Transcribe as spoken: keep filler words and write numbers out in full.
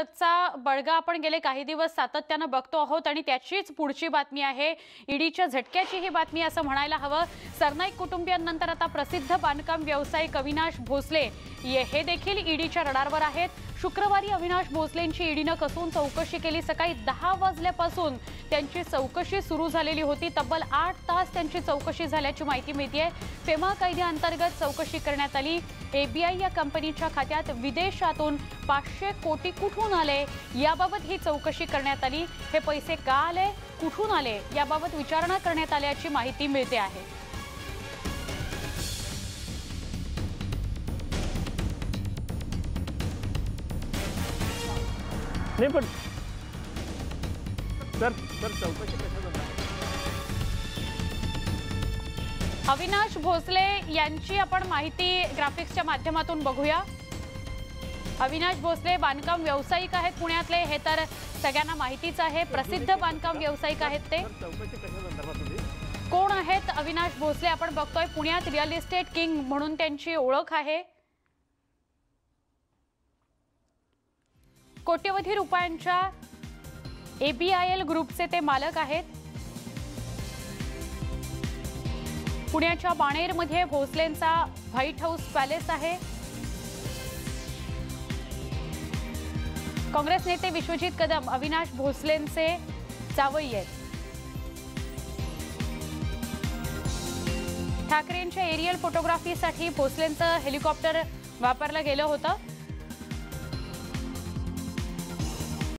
चा बळगा आपण गेले काही दिवस सातत्याने बघतो आहोत आणि त्याचीच पुढची बातमी आहे। ईडीच्या झटक्याची ही बातमी असं म्हणायला हवं। सरनाईक कुटुंबियांनंतर आता प्रसिद्ध बांधकाम व्यावसायिक अविनाश भोसले हे देखील ईडीच्या रडारवर आहेत। शुक्रवारी अविनाश भोसलेंची ईडीने कसून चौकशी केली। सकाळी दहा वाजल्यापासून त्यांची चौकशी सुरू झालेली होती। तब्बल आठ तास त्यांची चौकशी झाल्याची माहिती मिळते। फेमा कायद्याअंतर्गत चौकशी करण्यात आली। एबीआय या कंपनीच्या खात्यात विदेशातून पाचशे कोटी कुठून आले याबाबत ही चौकशी करण्यात आली। हे पैसे का आले, कुठून आले याबाबत विचारणा करण्यात आल्याची माहिती मिळते आहे। नहीं पण सर सर चौकशी कशाबद्दल? अविनाश भोसले यांची आपण माहिती ग्राफिक्सच्या माध्यमातून बघूया। अविनाश भोसले बांधकाम व्यावसायिक आहेत पुण्यातले, हे तर सगळ्यांना माहितीच आहे। प्रसिद्ध बांधकाम व्यावसायिक आहेत ते। चौकशी कशाबद्दल? कोण आहेत अविनाश भोसले? आपण बघतोय पुण्यात रिअल इस्टेट किंग म्हणून त्यांची ओळख आहे। कोट्यवधी रुपयांच्या एबीआयएल ग्रुपचे ते मालक आहेत। पुण्याच्या बाणेरमध्ये भोसलेंचा व्हाईट हाऊस पॅलेस आहे। काँग्रेस नेते विश्वजित कदम अविनाश भोसलेंचे जावई आहेत। ठाकरेंच्या एरियल फोटोग्राफीसाठी भोसलेंचं हेलिकॉप्टर वापरलं गेलं होतं।